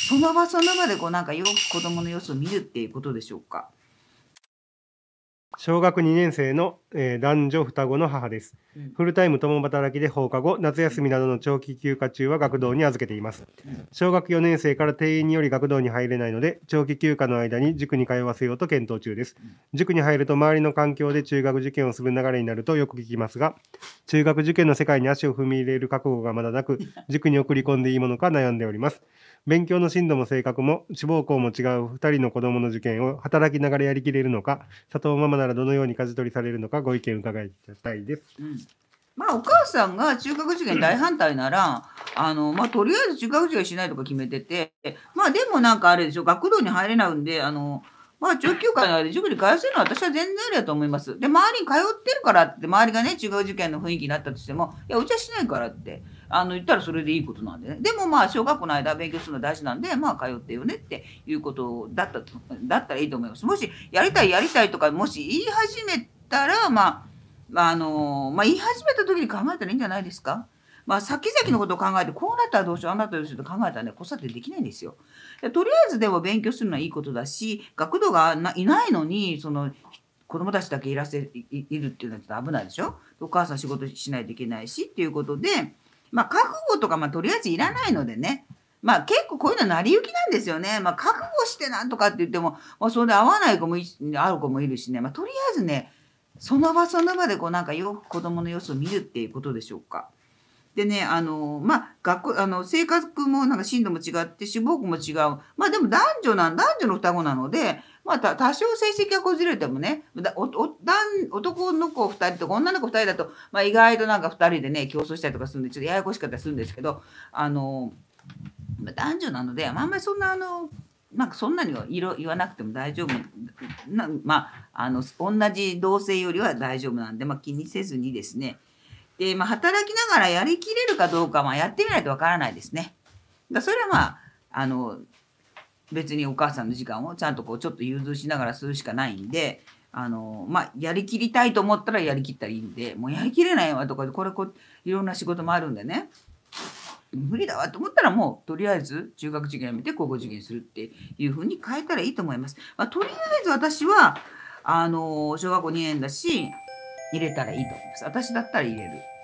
その場その場でこうなんかよく子供の様子を見るっていうことでしょうか。 小学2年生の、男女双子の母です。フルタイム共働きで放課後、夏休みなどの長期休暇中は学童に預けています。小学4年生から定員により学童に入れないので、長期休暇の間に塾に通わせようと検討中です。塾に入ると周りの環境で中学受験をする流れになるとよく聞きますが、中学受験の世界に足を踏み入れる覚悟がまだなく、塾に送り込んでいいものか悩んでおります。勉強の進度も性格も志望校も違う2人の子どもの受験を働きながらやりきれるのか、佐藤ママならどのように舵取りされるのかご意見伺いたいです。 まあお母さんが中学受験大反対なら、まあとりあえず中学受験しないとか決めてて、まあでもなんかあれでしょ、学童に入れないんで、まあ長期休暇の間で塾に通わせるのは私は全然ありだと思います。で、周りに通ってるからって、周りがね、中学受験の雰囲気になったとしても、いや、うちはしないからって、言ったらそれでいいことなんでね。でもまあ小学校の間勉強するの大事なんで、まあ通ってよねっていうことだったらいいと思います。もしやりたいとか、もし言い始めたら、言い始めた時に考えたらいいんじゃないですか。まあ、先々のことを考えて、こうなったらどうしよう、ああなったらどうしようと考えたらね、子育てできないんですよ。でとりあえずでも勉強するのはいいことだし、学童がいないのに、子供たちだけいるっていうのはちょっと危ないでしょ。お母さん仕事しないといけないしっていうことで、まあ、覚悟とか、まあ、とりあえずいらないのでね。まあ、結構こういうのは成り行きなんですよね。まあ、覚悟してなんとかって言っても、まあ、それで合わない子も会う子もいるしね。まあ、とりあえずね、その場その場でこうなんかよく子供の様子を見るっていうことでしょうか。でね、まあ、性格もなんか進路も違って、志望校も違う。まあでも男女の双子なので、まあ多少成績がこじれてもね、男の子2人とか女の子2人だと、まあ意外となんか2人でね、競争したりとかするんで、ちょっとややこしかったりするんですけど、男女なので、あんまりそんななんかそんなに言わなくても大丈夫まあ、同じ同性よりは大丈夫なんで、まあ、気にせずにですね。で、まあ、働きながらやりきれるかどうかはやってみないとわからないですね。それはまあ、別にお母さんの時間をちゃんとこうちょっと融通しながらするしかないんで、まあ、やりきりたいと思ったらやりきったらいいんで、もうやりきれないわとかで、いろんな仕事もあるんでね。無理だわと思ったらもうとりあえず中学受験やめて高校受験するっていうふうに変えたらいいと思います。まあ、とりあえず私は小学校2年だし入れたらいいと思います。私だったら入れる。